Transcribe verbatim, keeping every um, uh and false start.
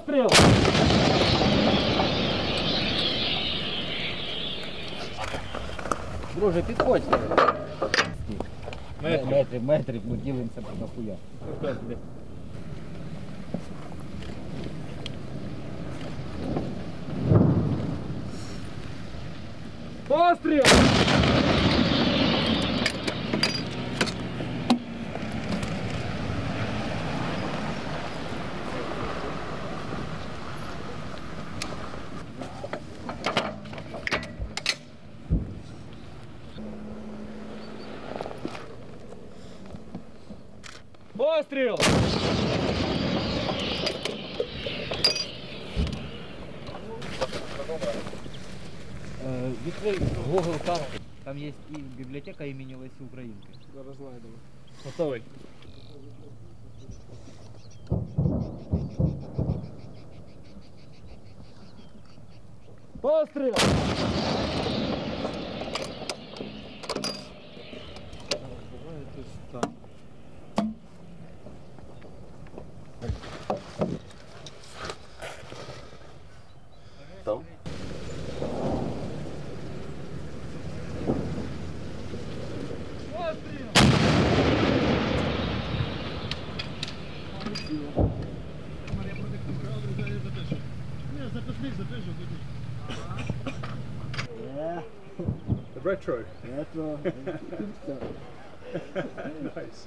Постріл! Друже, підходьте. Метрів, метрів, метрів, ми ділимося на хуя. Постріл! Постріл! Відкрий Google карту. Там є і бібліотека імені Лесі Українки. Зараз знайдемо. Готовий. Постріл! Так. Там? The retro. Retro. Nice.